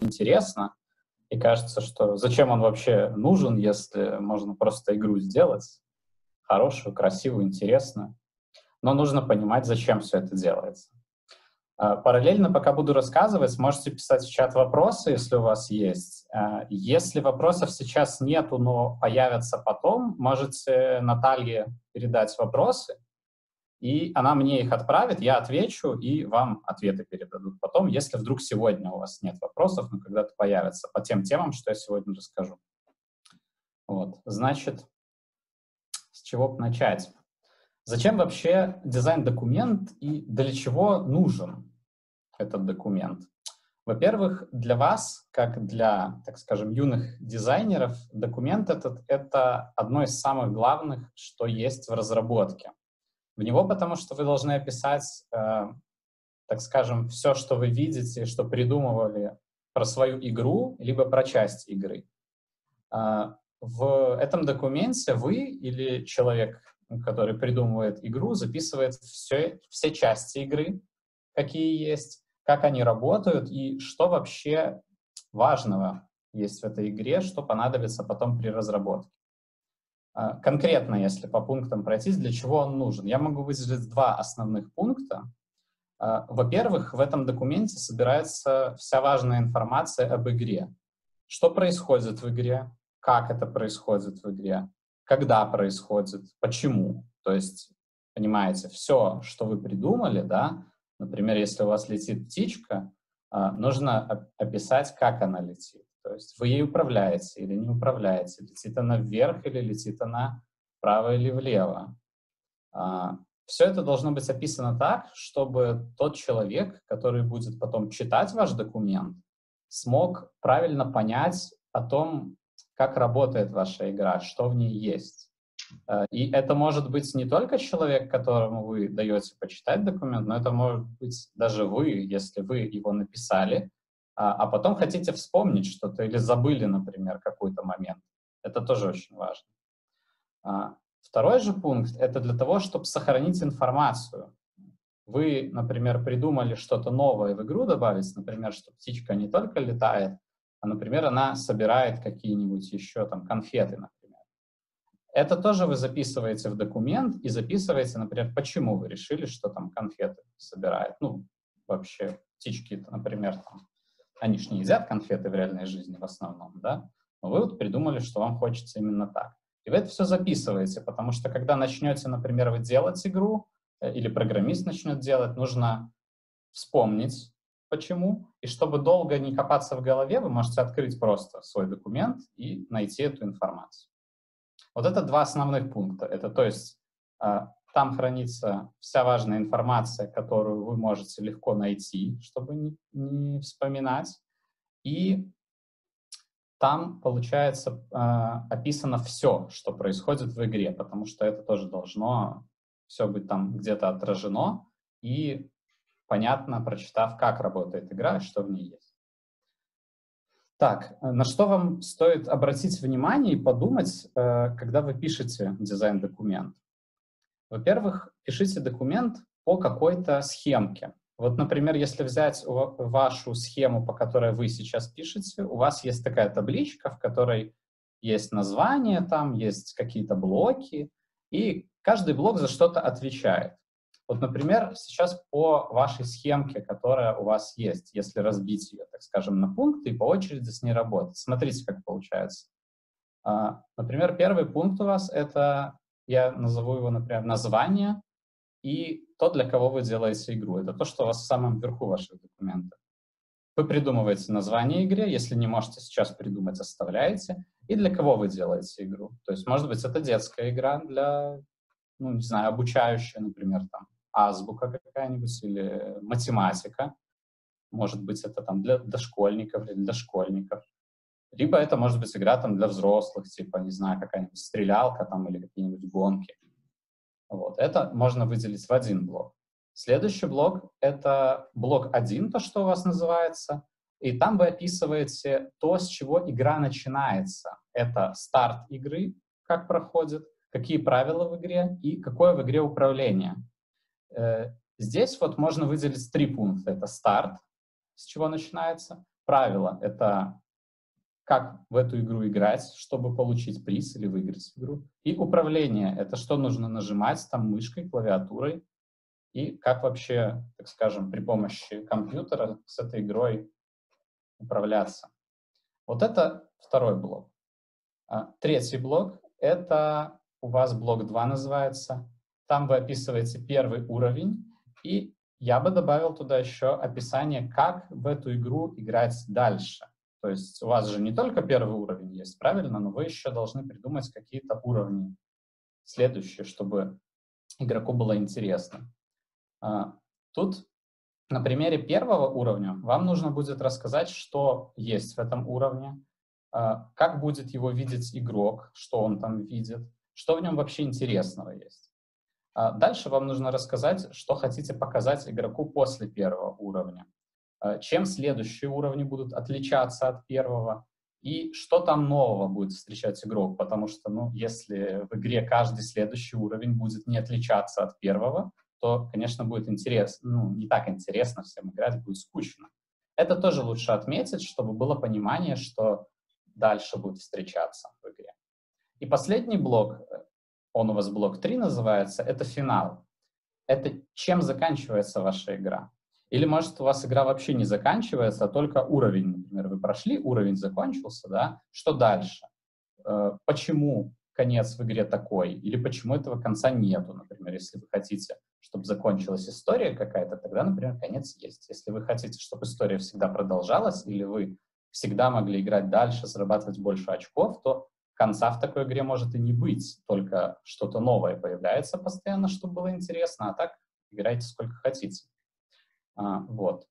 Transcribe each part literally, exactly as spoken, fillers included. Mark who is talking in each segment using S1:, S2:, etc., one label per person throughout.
S1: интересно, и кажется, что зачем он вообще нужен, если можно просто игру сделать хорошую, красивую, интересную. Но нужно понимать, зачем все это делается. Параллельно, пока буду рассказывать, можете писать в чат вопросы, если у вас есть. Если вопросов сейчас нету, но появятся потом, можете Наталье передать вопросы, и она мне их отправит, я отвечу, и вам ответы передадут потом, если вдруг сегодня у вас нет вопросов, но когда-то появятся по тем темам, что я сегодня расскажу. Вот, значит, с чего бы начать? Зачем вообще дизайн-документ и для чего нужен этот документ? Во-первых, для вас, как для, так скажем, юных дизайнеров, документ этот — это одно из самых главных, что есть в разработке. В него потому что вы должны описать, э, так скажем, все, что вы видите, что придумывали про свою игру, либо про часть игры. Э, в этом документе вы или человек, который придумывает игру, записывает все, все части игры, какие есть, как они работают и что вообще важного есть в этой игре, что понадобится потом при разработке. Конкретно, если по пунктам пройтись, для чего он нужен? Я могу выделить два основных пункта. Во-первых, в этом документе собирается вся важная информация об игре. Что происходит в игре, как это происходит в игре, когда происходит, почему. То есть, понимаете, все, что вы придумали, да, например, если у вас летит птичка, нужно описать, как она летит. То есть вы ей управляете или не управляете, летит она вверх или летит она вправо или влево. Все это должно быть описано так, чтобы тот человек, который будет потом читать ваш документ, смог правильно понять о том, как работает ваша игра, что в ней есть. И это может быть не только человек, которому вы даете почитать документ, но это может быть даже вы, если вы его написали, а потом хотите вспомнить что-то или забыли, например, какой-то момент. Это тоже очень важно. Второй же пункт — это для того, чтобы сохранить информацию. Вы, например, придумали что-то новое в игру добавить, например, что птичка не только летает, а, например, она собирает какие-нибудь еще там конфеты, например. Это тоже вы записываете в документ и записываете, например, почему вы решили, что там конфеты собирает. Ну, вообще, птички, например, там, они же не едят конфеты в реальной жизни в основном, да? Но вы вот придумали, что вам хочется именно так. И вы это все записываете, потому что когда начнете, например, вы делать игру, или программист начнет делать, нужно вспомнить, почему. И чтобы долго не копаться в голове, вы можете открыть просто свой документ и найти эту информацию. Вот это два основных пункта. Это, то есть, там хранится вся важная информация, которую вы можете легко найти, чтобы не, не вспоминать. И там, получается, описано все, что происходит в игре, потому что это тоже должно все быть там где-то отражено и понятно, прочитав, как работает игра, что в ней есть. Так, на что вам стоит обратить внимание и подумать, когда вы пишете дизайн-документ? Во-первых, пишите документ по какой-то схемке. Вот, например, если взять вашу схему, по которой вы сейчас пишете, у вас есть такая табличка, в которой есть название, там есть какие-то блоки, и каждый блок за что-то отвечает. Вот, например, сейчас по вашей схемке, которая у вас есть, если разбить ее, так скажем, на пункты и по очереди с ней работать. Смотрите, как получается. Например, первый пункт у вас — это, я назову его, например, название и то, для кого вы делаете игру. Это то, что у вас в самом верху ваших документов. Вы придумываете название игре, если не можете сейчас придумать, оставляете. И для кого вы делаете игру. То есть, может быть, это детская игра для, ну, не знаю, обучающая, например, там, азбука какая-нибудь или математика. Может быть, это там для дошкольников или для школьников. Либо это может быть игра там для взрослых, типа, не знаю, какая-нибудь стрелялка там или какие-нибудь гонки. Вот. Это можно выделить в один блок. Следующий блок — это блок один, то, что у вас называется, и там вы описываете то, с чего игра начинается. Это старт игры, как проходит, какие правила в игре и какое в игре управление. Здесь вот можно выделить три пункта. Это старт, с чего начинается, Правила — это как в эту игру играть, чтобы получить приз или выиграть игру. И управление — это что нужно нажимать там мышкой, клавиатурой, и как вообще, так скажем, при помощи компьютера с этой игрой управляться. Вот это второй блок. А, Третий блок — это у вас блок два называется. Там вы описываете первый уровень, и я бы добавил туда еще описание, как в эту игру играть дальше. То есть у вас же не только первый уровень есть, правильно? Но вы еще должны придумать какие-то уровни следующие, чтобы игроку было интересно. А, Тут на примере первого уровня вам нужно будет рассказать, что есть в этом уровне, а, как будет его видеть игрок, что он там видит, что в нем вообще интересного есть. А Дальше вам нужно рассказать, что хотите показать игроку после первого уровня, а, чем следующие уровни будут отличаться от первого, и что там нового будет встречать игрок, потому что, ну, если в игре каждый следующий уровень будет не отличаться от первого, то, конечно, будет интересно, ну, не так интересно всем играть, будет скучно. Это тоже лучше отметить, чтобы было понимание, что дальше будет встречаться в игре. И последний блок, э, он у вас блок три называется, это финал. Это чем заканчивается ваша игра. Или, может, у вас игра вообще не заканчивается, а только уровень, например, вы прошли, уровень закончился, да, что дальше? Э, Почему конец в игре такой? Или почему этого конца нету, например, если вы хотите, чтобы закончилась история какая-то, тогда, например, конец есть. Если вы хотите, чтобы история всегда продолжалась, или вы всегда могли играть дальше, зарабатывать больше очков, то конца в такой игре может и не быть, только что-то новое появляется постоянно, чтобы было интересно, а так играйте сколько хотите. А, вот.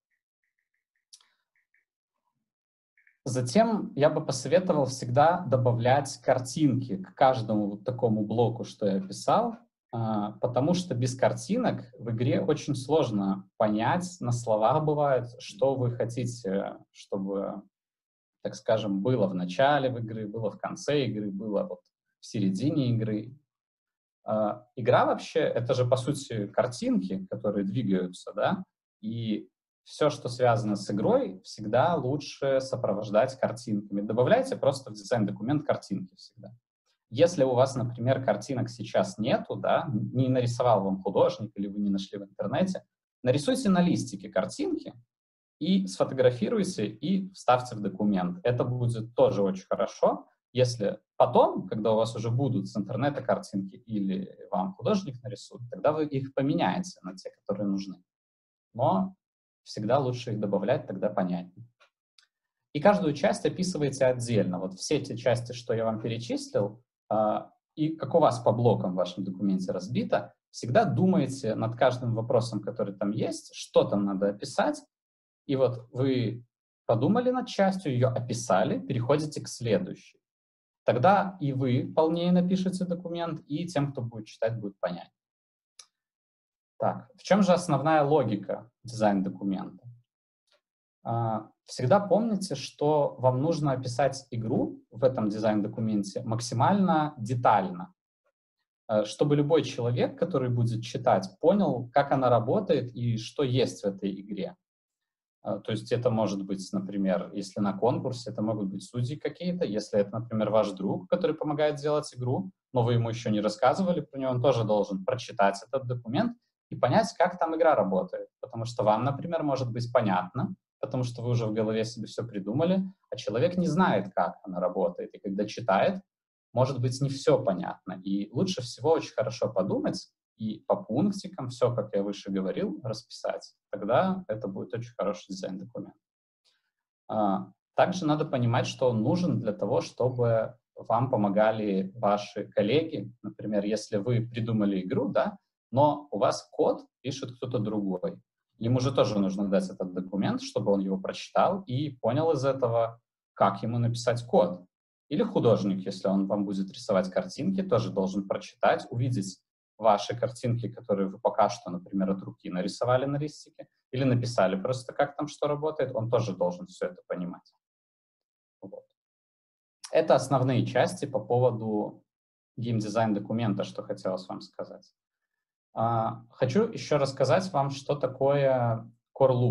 S1: Затем я бы посоветовал всегда добавлять картинки к каждому вот такому блоку, что я описал, а, потому что без картинок в игре очень сложно понять, на словах бывает, что вы хотите, чтобы, так скажем, было в начале игры, было в конце игры, было вот в середине игры. А, Игра вообще — это же, по сути, картинки, которые двигаются, да, и все, что связано с игрой, всегда лучше сопровождать картинками. Добавляйте просто в дизайн-документ картинки всегда. Если у вас, например, картинок сейчас нету, да, не нарисовал вам художник или вы не нашли в интернете, нарисуйте на листике картинки и сфотографируйте и вставьте в документ. Это будет тоже очень хорошо. Если потом, когда у вас уже будут с интернета картинки или вам художник нарисует, тогда вы их поменяете на те, которые нужны. Но всегда лучше их добавлять, тогда понятнее. И каждую часть описываете отдельно. Вот все те части, что я вам перечислил, а, и как у вас по блокам в вашем документе разбито, всегда думаете над каждым вопросом, который там есть, что там надо описать. И вот вы подумали над частью, ее описали, переходите к следующей. Тогда и вы полнее напишете документ, и тем, кто будет читать, будет понятнее. Так, в чем же основная логика дизайн-документа? А, Всегда помните, что вам нужно описать игру в этом дизайн-документе максимально детально, э, чтобы любой человек, который будет читать, понял, как она работает и что есть в этой игре. А, То есть это может быть, например, если на конкурсе, это могут быть судьи какие-то, если это, например, ваш друг, который помогает делать игру, но вы ему еще не рассказывали про него, он тоже должен прочитать этот документ и понять, как там игра работает. Потому что вам, например, может быть понятно, потому что вы уже в голове себе все придумали, а человек не знает, как она работает. И когда читает, может быть, не все понятно. И лучше всего очень хорошо подумать, и по пунктикам все, как я выше говорил, расписать. Тогда это будет очень хороший дизайн-документ. А, Также надо понимать, что он нужен для того, чтобы вам помогали ваши коллеги. Например, если вы придумали игру, да, но у вас код пишет кто-то другой. Ему же тоже нужно дать этот документ, чтобы он его прочитал и понял из этого, как ему написать код. Или художник, если он вам будет рисовать картинки, тоже должен прочитать, увидеть ваши картинки, которые вы пока что, например, от руки нарисовали на листике, или написали просто, как там что работает, он тоже должен все это понимать. Вот. Это основные части по поводу геймдизайн-документа, что хотелось вам сказать. А, хочу еще рассказать вам, что такое core loop.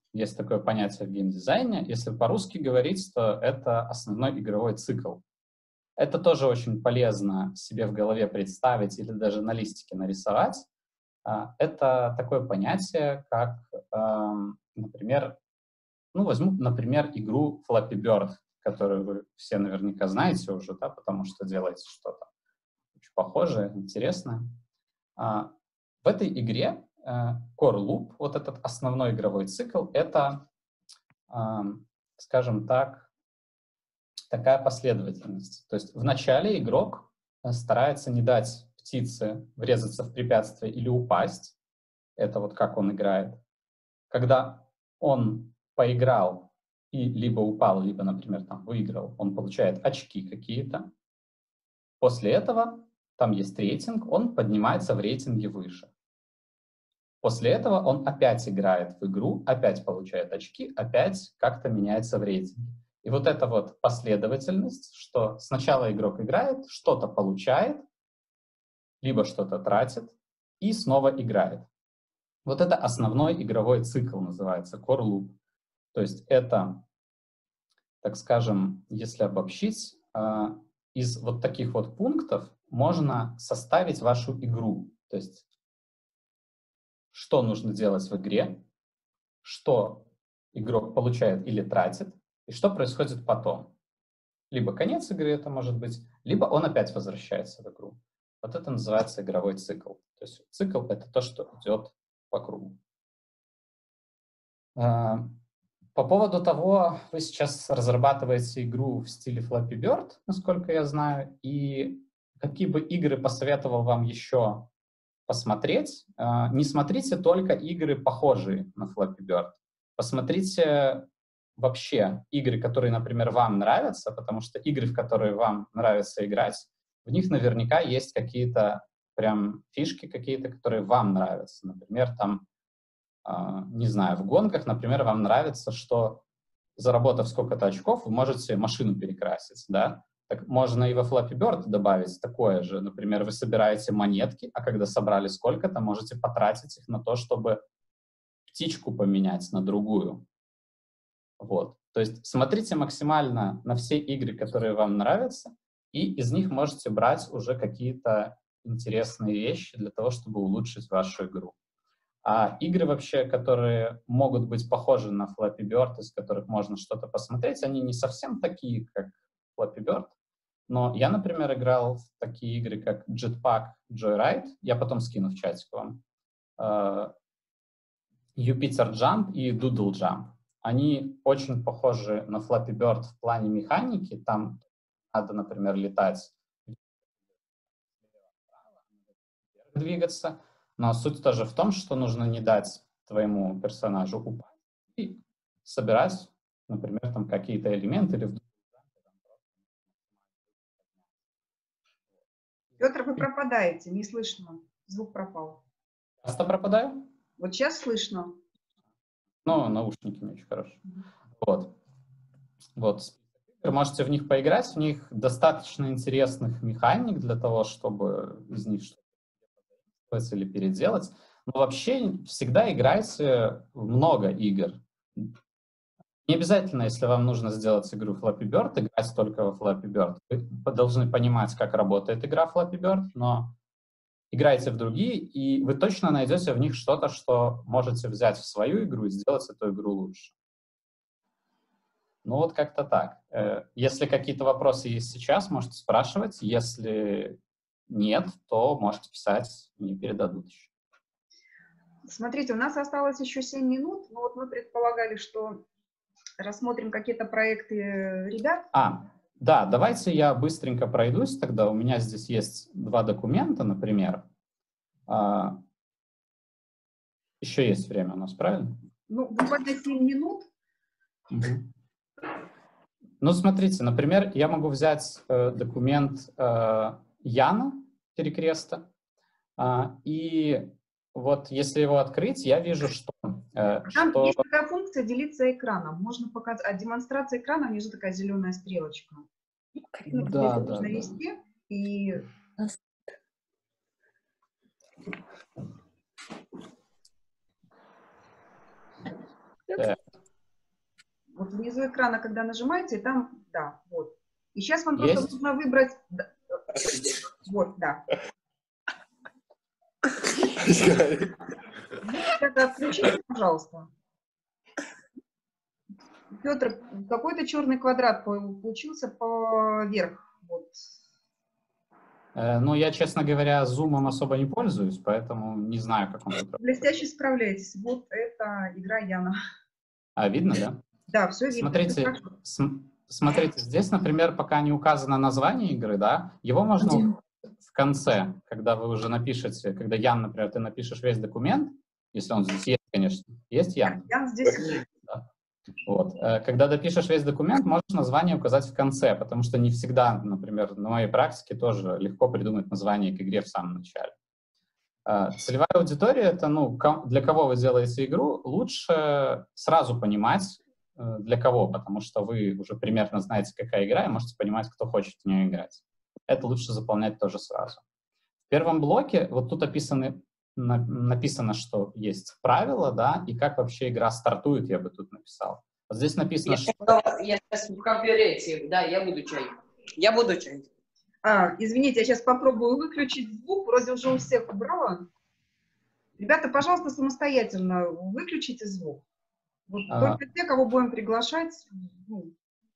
S1: Есть такое понятие в геймдизайне. Если по-русски говорить, то это основной игровой цикл. Это тоже очень полезно себе в голове представить или даже на листике нарисовать. Это такое понятие, как, например, ну, возьму, например, игру Flappy Bird, которую вы все наверняка знаете уже, да, потому что делаете что-то очень похожее, интересное. В этой игре Core Loop, вот этот основной игровой цикл, это, скажем так, такая последовательность. То есть вначале игрок старается не дать птице врезаться в препятствие или упасть. Это вот как он играет. Когда он поиграл и либо упал, либо, например, там, выиграл, он получает очки какие-то. После этого там есть рейтинг, он поднимается в рейтинге выше. После этого он опять играет в игру, опять получает очки, опять как-то меняется в рейтинге. И вот эта вот последовательность, что сначала игрок играет, что-то получает, либо что-то тратит, и снова играет. Вот это основной игровой цикл называется, core loop. То есть это, так скажем, если обобщить, из вот таких вот пунктов можно составить вашу игру. То есть что нужно делать в игре, что игрок получает или тратит, и что происходит потом. Либо конец игры это может быть, либо он опять возвращается в игру. Вот это называется игровой цикл. То есть цикл — это то, что идет по кругу. По поводу того, вы сейчас разрабатываете игру в стиле Flappy Bird, насколько я знаю, и какие бы игры посоветовал вам еще посмотреть? Не смотрите только игры, похожие на Flappy Bird. Посмотрите вообще игры, которые, например, вам нравятся, потому что игры, в которые вам нравится играть, в них наверняка есть какие-то прям фишки какие-то, которые вам нравятся. Например, там, не знаю, в гонках, например, вам нравится, что заработав сколько-то очков, вы можете машину перекрасить, да? Так можно и во Flappy Bird добавить такое же. Например, вы собираете монетки, а когда собрали сколько-то, можете потратить их на то, чтобы птичку поменять на другую. Вот. То есть смотрите максимально на все игры, которые вам нравятся, и из них можете брать уже какие-то интересные вещи для того, чтобы улучшить вашу игру. А игры вообще, которые могут быть похожи на Flappy Bird, из которых можно что-то посмотреть, они не совсем такие, как Flappy Bird. Но я, например, играл в такие игры, как Jetpack Joyride, я потом скину в чатик вам, uh, Jupiter Jump и Doodle Jump. Они очень похожи на Flappy Bird в плане механики. Там надо, например, летать, двигаться. Но суть тоже в том, что нужно не дать твоему персонажу упасть и собирать, например, там какие-то элементы. Или...
S2: Петр, вы пропадаете, не слышно. Звук пропал.
S1: Часто пропадаю?
S2: Вот сейчас слышно.
S1: Ну, наушники не очень хорошие. Вот. Вот. Вы можете в них поиграть, в них достаточно интересных механик для того, чтобы из них что-то или переделать. Но вообще всегда играйте в много игр. Не обязательно, если вам нужно сделать игру Flappy Bird, играть только во Flappy Bird. Вы должны понимать, как работает игра Flappy Bird, но играйте в другие, и вы точно найдете в них что-то, что можете взять в свою игру и сделать эту игру лучше. Ну вот как-то так. Если какие-то вопросы есть сейчас, можете спрашивать. Если нет, то можете писать, мне передадут еще.
S2: Смотрите, у нас осталось еще семь минут. Ну вот мы предполагали, что рассмотрим какие-то проекты ребят.
S1: А, да, давайте я быстренько пройдусь тогда. У меня здесь есть два документа, например. А, еще есть время у нас, правильно?
S2: Ну, буквально семь минут.
S1: Угу. Ну, смотрите, например, я могу взять э, документ э, Яна Перекреста, э, и вот если его открыть, я вижу, что... Э,
S2: Там
S1: что...
S2: есть такая функция делиться экраном. Можно показать... А демонстрация экрана, внизу такая зеленая стрелочка.
S1: Да, да,
S2: нужно
S1: да.
S2: вести, и...
S1: Так.
S2: Вот внизу экрана, когда нажимаете, там, да, вот. И сейчас вам просто
S1: Есть?
S2: нужно выбрать... Вот, да. Это отключите, пожалуйста. Петр, какой-то черный квадрат получился поверх. Вот.
S1: Ну, я, честно говоря, зумом особо не пользуюсь, поэтому не знаю, как он тут работает.
S2: Блестяще справляетесь. Вот это игра Яна.
S1: А, видно, да?
S2: Да, все видно.
S1: Смотрите, смотрите, здесь, например, пока не указано название игры, да, его можно в конце, когда вы уже напишете, когда Ян, например, ты напишешь весь документ, если он здесь есть, конечно. Есть Ян?
S2: Ян здесь.
S1: Да. Вот. Когда допишешь весь документ, можешь название указать в конце, потому что не всегда, например, на моей практике тоже легко придумать название к игре в самом начале. Целевая аудитория — это, ну, для кого вы делаете игру, лучше сразу понимать, для кого, потому что вы уже примерно знаете, какая игра, и можете понимать, кто хочет в нее играть. Это лучше заполнять тоже сразу. В первом блоке вот тут описаны, на, написано, что есть правила, да, и как вообще игра стартует, я бы тут написал. Вот здесь написано,
S3: я,
S1: что...
S3: Я сейчас в конференции, да, я буду чай. Я буду чай.
S2: А, извините, я сейчас попробую выключить звук, вроде уже у всех убрала. Ребята, пожалуйста, самостоятельно выключите звук. Вот
S1: А...
S2: только те, кого будем приглашать. Ну,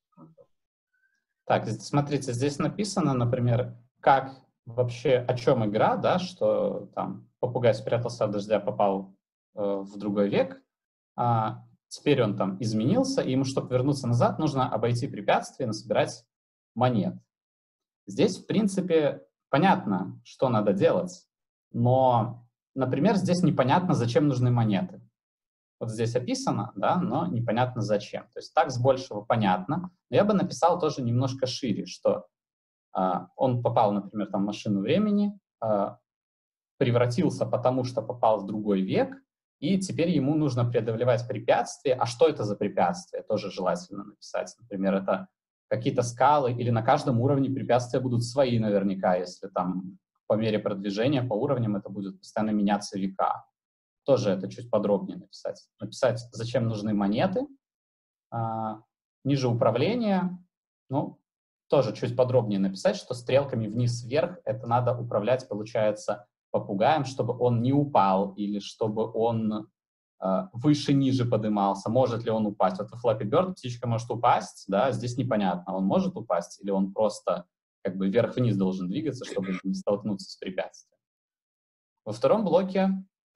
S1: так, смотрите, здесь написано, например, как вообще, о чем игра, да, что там попугай спрятался от дождя, попал э, в другой век, а теперь он там изменился, и ему, чтобы вернуться назад, нужно обойти препятствия и насобирать монет. Здесь, в принципе, понятно, что надо делать, но, например, здесь непонятно, зачем нужны монеты. Вот здесь описано, да, но непонятно зачем. То есть так с большего понятно. Но я бы написал тоже немножко шире, что э, он попал, например, там, в машину времени, э, превратился, потому что попал в другой век, и теперь ему нужно преодолевать препятствия. А что это за препятствия? Тоже желательно написать. Например, это какие-то скалы, или на каждом уровне препятствия будут свои наверняка, если там по мере продвижения по уровням это будет постоянно меняться века. Тоже это чуть подробнее написать. Написать, зачем нужны монеты. А, ниже управления, ну, тоже чуть подробнее написать, что стрелками вниз-вверх это надо управлять, получается, попугаем, чтобы он не упал или чтобы он э, выше-ниже поднимался. Может ли он упасть? Вот в Flappy Bird птичка может упасть, да, здесь непонятно, он может упасть или он просто как бы вверх-вниз должен двигаться, чтобы не столкнуться с препятствием. Во втором блоке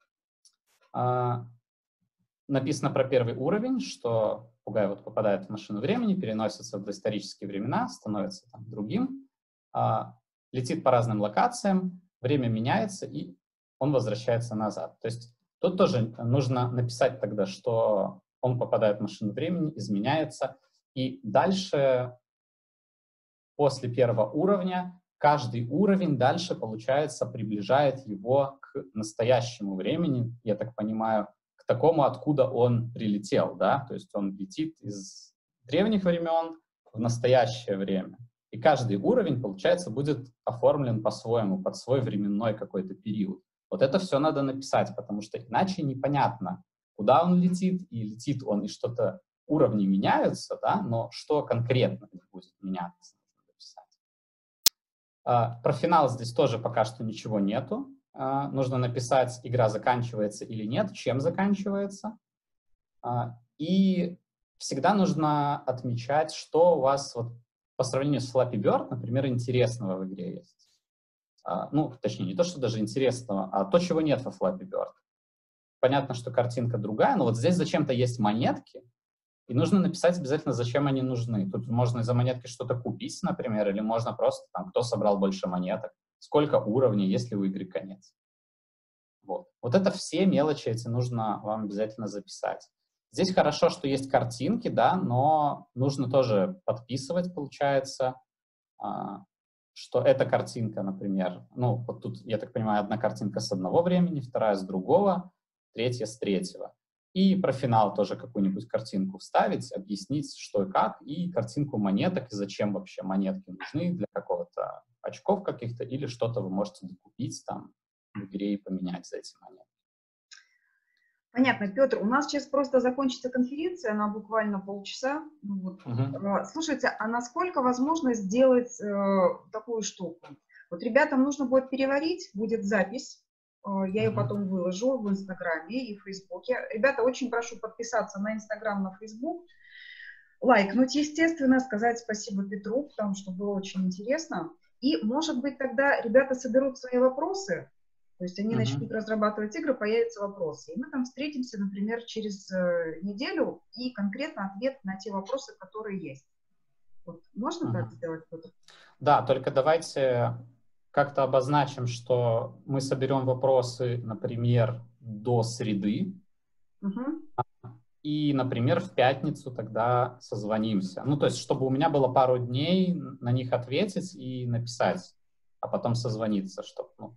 S1: э, написано про первый уровень, что попугай вот попадает в машину времени, переносится в доисторические времена, становится там другим, э, летит по разным локациям, время меняется, и он возвращается назад. То есть тут тоже нужно написать тогда, что он попадает в машину времени, изменяется, и дальше, после первого уровня, каждый уровень дальше, получается, приближает его к настоящему времени, я так понимаю, к такому, откуда он прилетел, да, то есть он летит из древних времен в настоящее время. И каждый уровень, получается, будет оформлен по-своему, под свой временной какой-то период. Вот это все надо написать, потому что иначе непонятно, куда он летит, и летит он, и что-то, уровни меняются, да, но что конкретно будет меняться, нужно написать. А, про финал здесь тоже пока что ничего нету. А, нужно написать, игра заканчивается или нет, чем заканчивается. А, и всегда нужно отмечать, что у вас вот по сравнению с Flappy Bird, например, интересного в игре есть. А, ну, точнее, не то, что даже интересного, а то, чего нет во Flappy Bird. Понятно, что картинка другая, но вот здесь зачем-то есть монетки, и нужно написать обязательно, зачем они нужны. Тут можно из-за монетки что-то купить, например, или можно просто, там, кто собрал больше монеток, сколько уровней, есть ли у игры конец. Вот. Вот это все мелочи эти нужно вам обязательно записать. Здесь хорошо, что есть картинки, да, но нужно тоже подписывать, получается, что эта картинка, например, ну, вот тут, я так понимаю, одна картинка с одного времени, вторая с другого, третья с третьего. И про финал тоже какую-нибудь картинку вставить, объяснить, что и как, и картинку монеток, и зачем вообще монетки нужны, для какого-то очков каких-то, или что-то вы можете докупить там в игре и поменять за эти монеты.
S2: Понятно, Петр, у нас сейчас просто закончится конференция, она буквально полчаса. Вот.
S1: Угу.
S2: Слушайте, а насколько возможно сделать э, такую штуку? Вот ребятам нужно будет переварить, будет запись, э, я ее
S1: Угу.
S2: потом выложу в Инстаграме и в Фейсбуке. Ребята, очень прошу подписаться на Инстаграм, на Фейсбук, лайкнуть, естественно, сказать спасибо Петру, потому что было очень интересно. И, может быть, тогда ребята соберут свои вопросы, то есть они
S1: Угу.
S2: начнут разрабатывать игры, появятся вопросы. И мы там встретимся, например, через э, неделю и конкретно ответ на те вопросы, которые есть. Вот. Можно
S1: Угу.
S2: так сделать, Петр?
S1: Да, только давайте как-то обозначим, что мы соберем вопросы, например, до среды,
S2: Угу.
S1: и, например, в пятницу тогда созвонимся. Ну, то есть, чтобы у меня было пару дней на них ответить и написать, а потом созвониться, чтобы... Ну...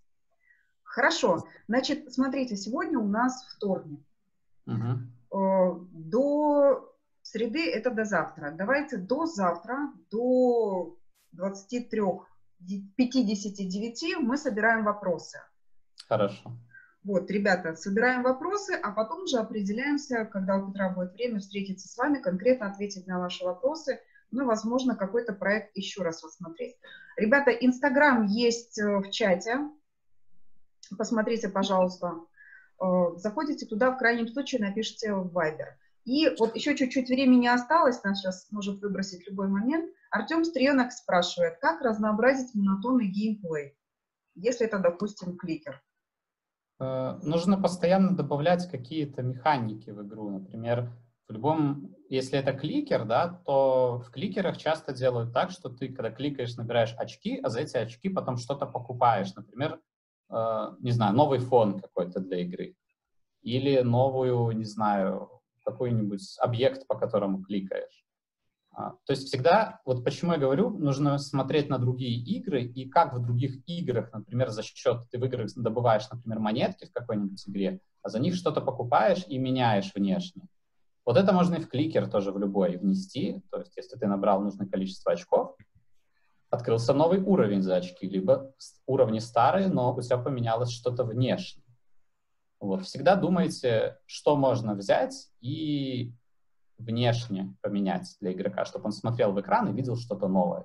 S2: Хорошо. Значит, смотрите, сегодня у нас вторник.
S1: Угу.
S2: До среды это до завтра. Давайте до завтра, до двадцати трёх пятидесяти девяти мы собираем вопросы.
S1: Хорошо.
S2: Вот, ребята, собираем вопросы, а потом уже определяемся, когда у Петра будет время встретиться с вами, конкретно ответить на ваши вопросы, ну, возможно, какой-то проект еще раз рассмотреть. Ребята, Инстаграм есть в чате, посмотрите, пожалуйста. Заходите туда, в крайнем случае напишите в Viber. И вот еще чуть-чуть времени осталось, нас сейчас может выбросить в любой момент. Артем Стренок спрашивает, как разнообразить монотонный геймплей, если это, допустим, кликер?
S1: Нужно постоянно добавлять какие-то механики в игру. Например, в любом, если это кликер, да, то в кликерах часто делают так, что ты, когда кликаешь, набираешь очки, а за эти очки потом что-то покупаешь. Например, э, не знаю, новый фон какой-то для игры. Или новую, не знаю, какой-нибудь объект, по которому кликаешь. А, то есть всегда, вот почему я говорю, нужно смотреть на другие игры, и как в других играх, например, за счет, ты в играх добываешь, например, монетки в какой-нибудь игре, а за них что-то покупаешь и меняешь внешне. Вот это можно и в кликер тоже в любой внести, то есть если ты набрал нужное количество очков, открылся новый уровень за очки, либо уровни старые, но у тебя поменялось что-то внешне. Вот, всегда думайте, что можно взять и внешне поменять для игрока, чтобы он смотрел в экран и видел что-то новое.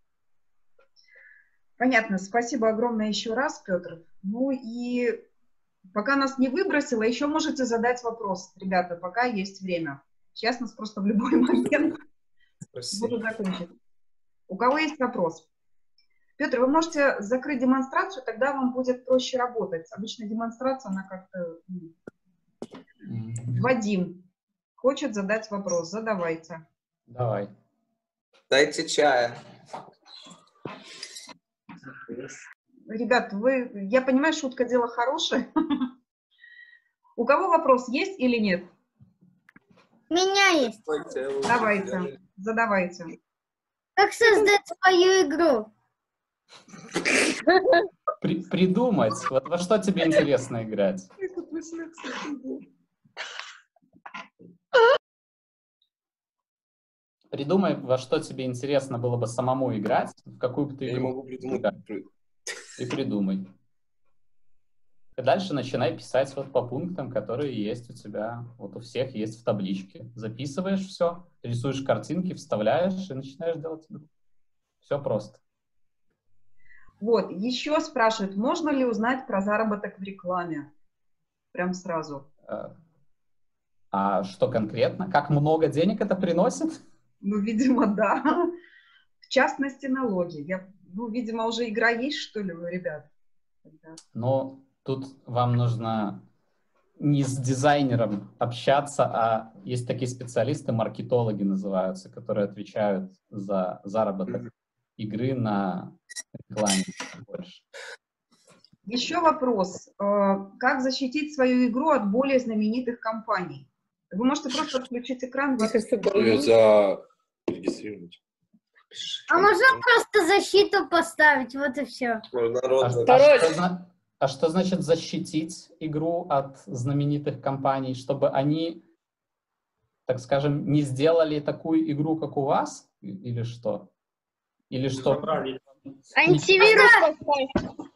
S2: Понятно. Спасибо огромное еще раз, Петр. Ну и пока нас не выбросило, еще можете задать вопрос, ребята, пока есть время. Сейчас нас просто в любой момент буду закончить. У кого есть вопрос? Петр, вы можете закрыть демонстрацию, тогда вам будет проще работать. Обычно демонстрация, она как-то... Вадим хочет задать вопрос. Задавайте.
S1: Давай.
S4: Дайте чая.
S2: Ребят, вы, я понимаю, шутка дело хорошее. У кого вопрос есть или нет?
S5: У меня есть.
S2: Давайте, задавайте.
S5: Как создать свою игру?
S1: При, придумать. Вот во что тебе интересно играть? Придумай, во что тебе интересно было бы самому играть, в какую бы ты
S4: Я
S1: игру
S4: не могу придумать.
S1: и придумай. И дальше начинай писать вот по пунктам, которые есть у тебя, вот у всех есть в табличке. Записываешь все, рисуешь картинки, вставляешь и начинаешь делать игру. Все просто.
S2: Вот, еще спрашивают, можно ли узнать про заработок в рекламе? Прям сразу.
S1: А, а что конкретно? Как много денег это приносит?
S2: Ну, видимо, да. В частности, налоги. Я, ну, видимо, уже игра есть, что ли, вы, ребят?
S1: Но тут вам нужно не с дизайнером общаться, а есть такие специалисты, маркетологи называются, которые отвечают за заработок игры на рекламе больше.
S2: Еще вопрос. Как защитить свою игру от более знаменитых компаний? Вы можете просто отключить экран.
S4: За... Регистрировать.
S5: А можно просто защиту поставить, вот и все.
S1: А, а, что, а что значит защитить игру от знаменитых компаний, чтобы они, так скажем, не сделали такую игру, как у вас, или что? Или что?
S5: Антивирус поставить.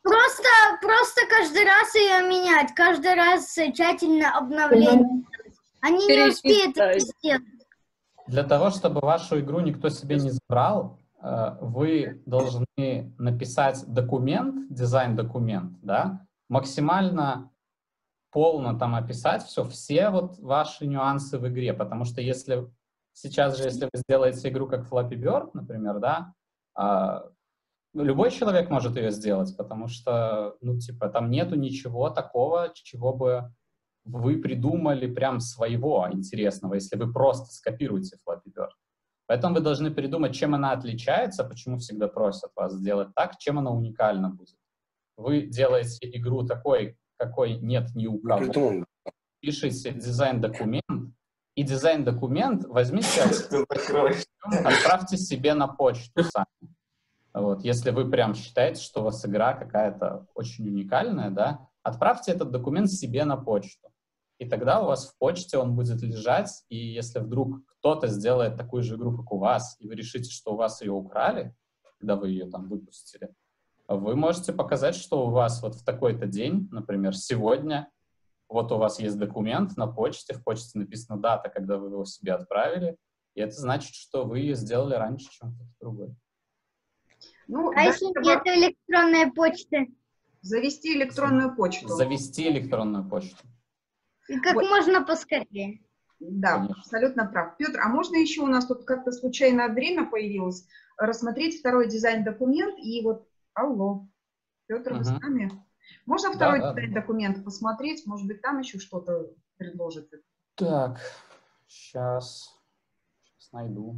S5: Просто, просто каждый раз ее менять, каждый раз тщательно обновление. Они не успеют это сделать.
S1: Для того, чтобы вашу игру никто себе не забрал, вы должны написать документ, дизайн-документ, да, максимально полно там описать все, все вот ваши нюансы в игре, потому что если сейчас же, если вы сделаете игру как Flappy Bird, например, да, любой человек может ее сделать, потому что, ну, типа, там нету ничего такого, чего бы вы придумали прям своего интересного, если вы просто скопируете Flappy Bird. Поэтому вы должны придумать, чем она отличается, почему всегда просят вас сделать так, чем она уникальна будет. Вы делаете игру такой, какой нет ни у кого. Пишите дизайн-документ, и дизайн-документ возьмите, отправьте себе на почту сами. Вот, если вы прям считаете, что у вас игра какая-то очень уникальная, да, отправьте этот документ себе на почту. И тогда у вас в почте он будет лежать, и если вдруг кто-то сделает такую же игру, как у вас, и вы решите, что у вас ее украли, когда вы ее там выпустили, вы можете показать, что у вас вот в такой-то день, например, сегодня, вот у вас есть документ на почте, в почте написана дата, когда вы его себе отправили, и это значит, что вы ее сделали раньше, чем кто-то другой.
S2: Ну,
S5: а если нет электронной почты?
S2: Завести электронную почту.
S1: Завести электронную почту.
S5: И как вот. Можно поскорее.
S2: Да, конечно. Абсолютно прав. Петр, а можно еще у нас тут как-то случайно время появилось, рассмотреть второй дизайн-документ и вот, алло, Петр, угу. Вы с нами? Можно второй да, дизайн-документ да. посмотреть? Может быть, там еще что-то предложит?
S1: Так, сейчас, сейчас найду.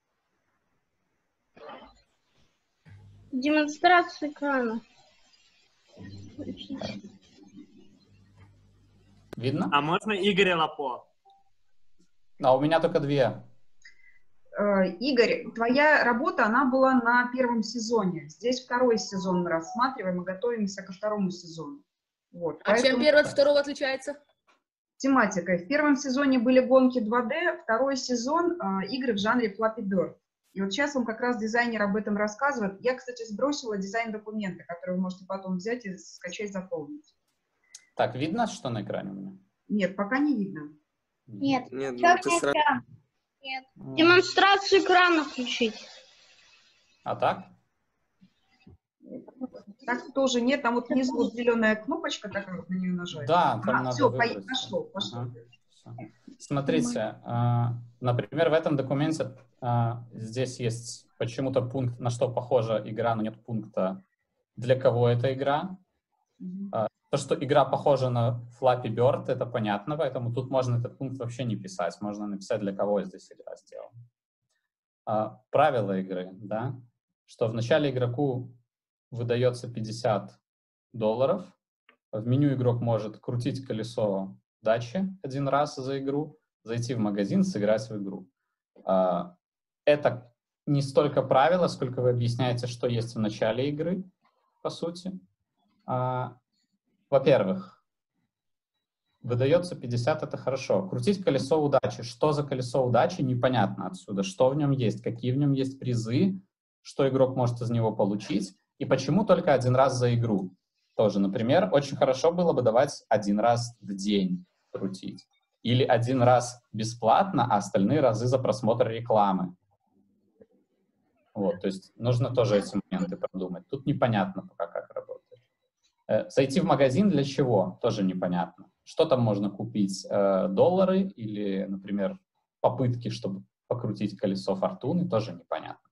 S5: Демонстрация экрана.
S1: Видно?
S6: А можно Игоря Лапо?
S1: А у меня только две.
S2: Игорь, твоя работа, она была на первом сезоне. Здесь второй сезон мы рассматриваем и готовимся ко второму сезону. Вот,
S3: а поэтому... чем первый от второго отличается?
S2: Тематикой. В первом сезоне были гонки два дэ, второй сезон э, игры в жанре Flappy Bird. И вот сейчас вам как раз дизайнер об этом рассказывает. Я, кстати, сбросила дизайн-документы, которые вы можете потом взять и скачать, заполнить.
S1: Так, видно, что на экране у меня?
S2: Нет, пока не видно.
S5: Нет.
S4: Нет,
S5: ну,
S4: ты сразу...
S5: Нет. Демонстрацию экрана включить.
S1: А так?
S2: Так тоже нет. Там вот внизу вот зеленая кнопочка, такая вот на нее нажать.
S1: Да, там
S2: а,
S1: надо
S2: все,
S1: выбрать.
S2: пошло, пошло.
S1: Ага. Смотрите, например, в этом документе здесь есть почему-то пункт, на что похожа игра, но нет пункта, для кого эта игра. Mm-hmm. То, что игра похожа на Flappy Bird, это понятно, поэтому тут можно этот пункт вообще не писать, можно написать, для кого здесь игра сделана. А, правила игры, да, что вначале игроку выдается пятьдесят долларов, в меню игрок может крутить колесо дачи один раз за игру, зайти в магазин, сыграть в игру. А, это не столько правила, сколько вы объясняете, что есть в начале игры, по сути. А, во-первых, выдается пятьдесят, это хорошо. Крутить колесо удачи. Что за колесо удачи, непонятно отсюда. Что в нем есть, какие в нем есть призы, что игрок может из него получить, и почему только один раз за игру. Тоже, например, очень хорошо было бы давать один раз в день крутить. Или один раз бесплатно, а остальные разы за просмотр рекламы. Вот, то есть нужно тоже эти моменты продумать. Тут непонятно пока, как работает. Зайти в магазин для чего? Тоже непонятно. Что там можно купить? Доллары или, например, попытки, чтобы покрутить колесо фортуны? Тоже непонятно.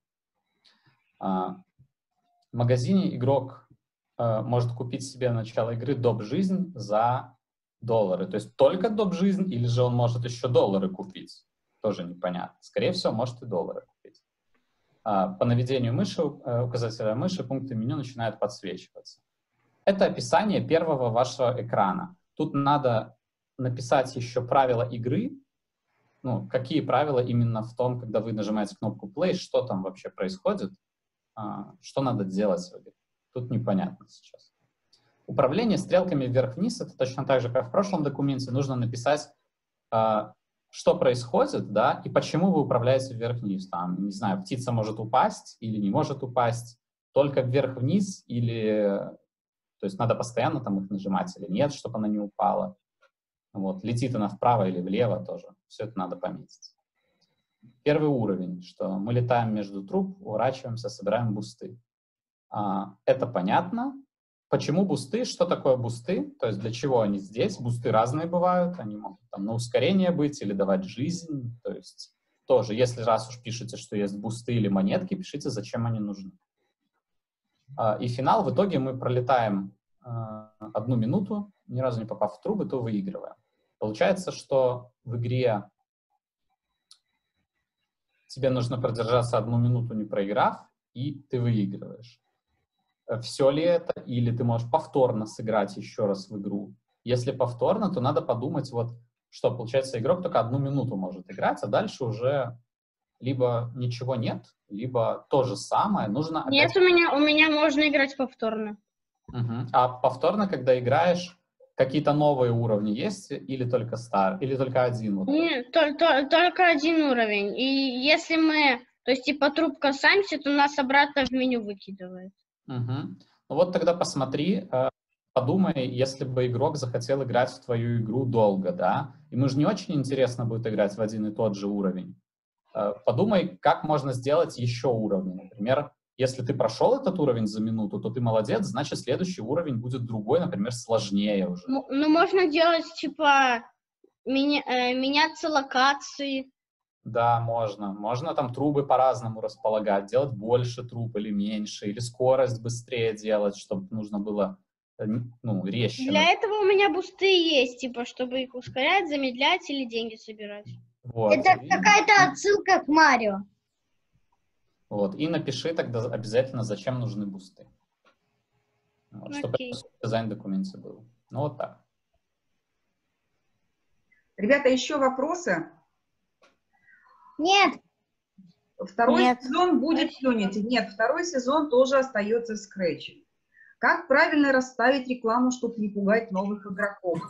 S1: В магазине игрок может купить себе на начало игры доп-жизнь за доллары. То есть только доп-жизнь, или же он может еще доллары купить? Тоже непонятно. Скорее всего, может и доллары купить. По наведению мыши, указателя мыши, пункты меню начинают подсвечиваться. Это описание первого вашего экрана. Тут надо написать еще правила игры. Ну, какие правила именно в том, когда вы нажимаете кнопку play, что там вообще происходит, что надо делать в игре. Тут непонятно сейчас. Управление стрелками вверх-вниз — это точно так же, как в прошлом документе. Нужно написать, что происходит, да, и почему вы управляете вверх-вниз. Там, не знаю, птица может упасть или не может упасть, только вверх-вниз или То есть надо постоянно там их нажимать или нет, чтобы она не упала. Вот. Летит она вправо или влево тоже. Все это надо пометить. Первый уровень, что мы летаем между труб, уворачиваемся, собираем бусты. А, это понятно. Почему бусты? Что такое бусты? То есть для чего они здесь? Бусты разные бывают. Они могут там на ускорение быть или давать жизнь. То есть тоже, если раз уж пишете, что есть бусты или монетки, пишите, зачем они нужны. А, и финал. В итоге мы пролетаем а, одну минуту, ни разу не попав в трубы, то выигрываем. Получается, что в игре тебе нужно продержаться одну минуту, не проиграв, и ты выигрываешь. Все ли это? Или ты можешь повторно сыграть еще раз в игру? Если повторно, то надо подумать, вот, что, получается, игрок только одну минуту может играть, а дальше уже либо ничего нет, либо то же самое. Нужно
S6: нет, опять... у меня, у меня можно играть повторно.
S1: Угу. А повторно, когда играешь, какие-то новые уровни есть или только стар, или только один? Вот
S6: нет, то, то, только один уровень. И если мы, то есть типа труб касаемся, то нас обратно в меню выкидывает.
S1: Угу. Ну вот тогда посмотри, подумай, если бы игрок захотел играть в твою игру долго, да, ему же не очень интересно будет играть в один и тот же уровень. Подумай, как можно сделать еще уровни. Например, если ты прошел этот уровень за минуту, то ты молодец, значит, следующий уровень будет другой, например, сложнее уже.
S6: Ну, ну можно делать, типа, меня, э, меняться локации.
S1: Да, можно. Можно там трубы по-разному располагать, делать больше труб или меньше, или скорость быстрее делать, чтобы нужно было, ну, резче.
S6: Для этого у меня бусты есть, типа, чтобы их ускорять, замедлять или деньги собирать.
S1: Вот.
S5: Это какая-то отсылка к Марио.
S1: Вот. И напиши тогда обязательно, зачем нужны бусты. Вот, чтобы это в дизайн-документе было. Ну, вот так.
S2: Ребята, еще вопросы?
S5: Нет.
S2: Второй
S5: Нет.
S2: сезон будет в Unity. Нет, второй сезон тоже остается в Scratch. Как правильно расставить рекламу, чтобы не пугать новых игроков?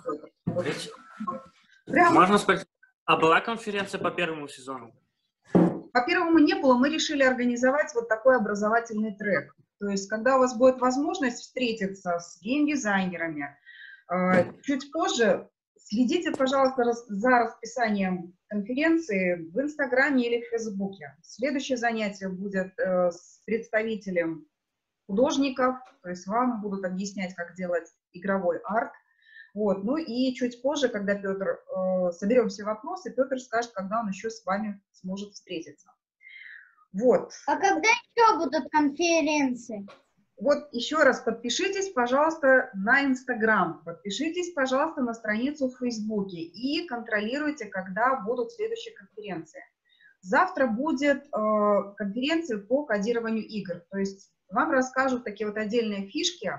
S7: Прямо... Можно спросить, а была конференция по первому сезону?
S2: По первому не было, мы решили организовать вот такой образовательный трек. То есть, когда у вас будет возможность встретиться с геймдизайнерами, чуть позже следите, пожалуйста, за расписанием конференции в Инстаграме или в Фейсбуке. Следующее занятие будет с представителем художников, то есть вам будут объяснять, как делать игровой арт. Вот. Ну и чуть позже, когда Петр, э, соберем все вопросы, Петр скажет, когда он еще с вами сможет встретиться. Вот.
S5: А когда еще будут конференции?
S2: Вот еще раз подпишитесь, пожалуйста, на Инстаграм, подпишитесь, пожалуйста, на страницу в Фейсбуке и контролируйте, когда будут следующие конференции. Завтра будет э, конференция по кодированию игр, то есть вам расскажут такие вот отдельные фишки,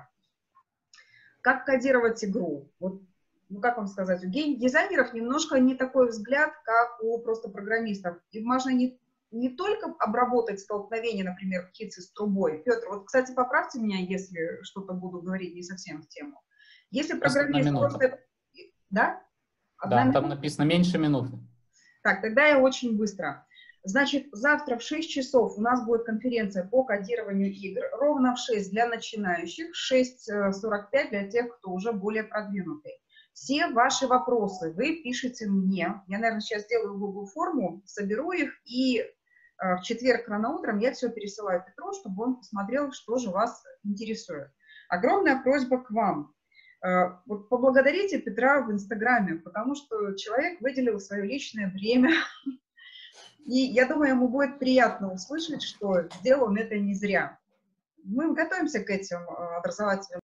S2: как кодировать игру. Вот, ну как вам сказать, у гейм-дизайнеров немножко не такой взгляд, как у просто программистов. И можно не, не только обработать столкновение, например, птицы с трубой. Петр, вот, кстати, поправьте меня, если что-то буду говорить не совсем в тему. Если программист просто... Да?
S1: Одна да, минута? Там написано меньше минуты.
S2: Так, тогда я очень быстро. Значит, завтра в шесть часов у нас будет конференция по кодированию игр, ровно в шесть для начинающих, шесть сорок пять для тех, кто уже более продвинутый. Все ваши вопросы вы пишете мне, я, наверное, сейчас сделаю Google форму, соберу их, и в четверг рано утром я все пересылаю Петру, чтобы он посмотрел, что же вас интересует. Огромная просьба к вам. Вот поблагодарите Петра в Инстаграме, потому что человек выделил свое личное время. И я думаю, ему будет приятно услышать, что сделал он это не зря. Мы готовимся к этим образовательным